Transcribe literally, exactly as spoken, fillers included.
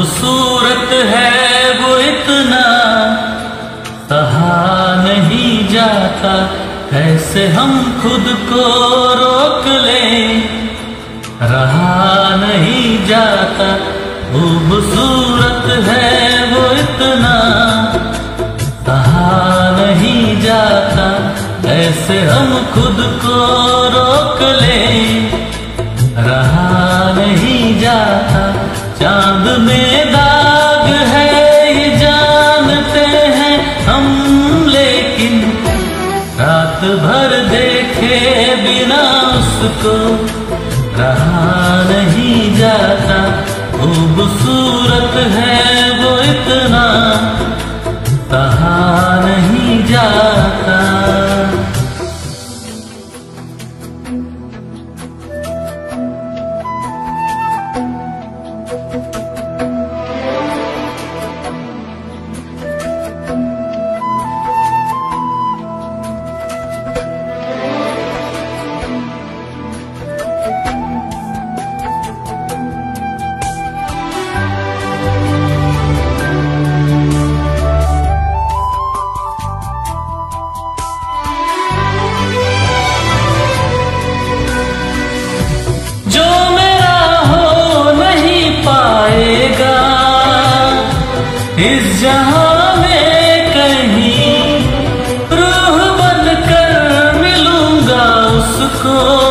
खूबसूरत है वो इतना, सहा नहीं जाता, कैसे हम खुद को रोक लें, रहा नहीं जाता। खूबसूरत है वो इतना, सहा नहीं जाता, कैसे हम खुद को रोक लें, रहा नहीं जाता। चांद में दाग है ये जानते हैं हम, लेकिन रात भर देखे बिना उसको रहा नहीं जाता। खूबसूरत है वो इतना, सहा नहीं जाता। इस जहां में कहीं रूह बनकर मिलूंगा उसको।